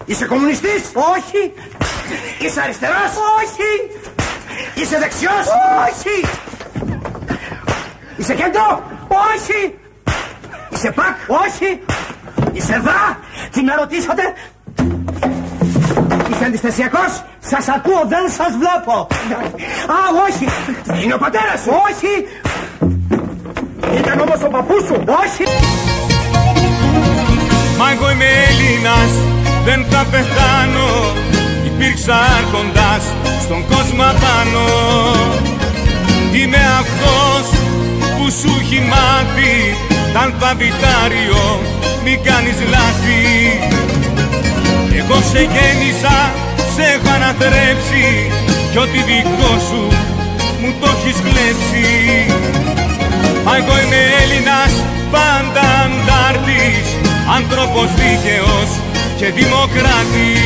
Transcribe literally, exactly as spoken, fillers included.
Είσαι κομμουνιστής? Όχι. Είσαι αριστερός? Όχι. Είσαι δεξιός? Όχι. Είσαι κέντρο? Όχι. Είσαι πακ? Όχι. Είσαι δρά? Τι με ρωτήσατε? Είσαι αντιστασιακός? Σας ακούω, δεν σας βλέπω. Α, όχι. Είναι ο πατέρας σου? Όχι. Ήταν όμως ο παππούς σου? Όχι. Μα εγώ είμαι Έλληνας, δεν θα πεθάνω. Υπήρξα άρχοντας στον κόσμο απάνω. Είμαι αυτός που σου έχει μάθει τ' αλφαβητάριο, μη κάνεις λάθη. Εγώ σε γέννησα, σε έχω αναθρέψει κι ό,τι δικό σου μου το έχεις κλέψει. Μα εγώ είμαι Έλληνας, πάντα αντάρτης, άνθρωπος δίκαιος και δημοκράτης.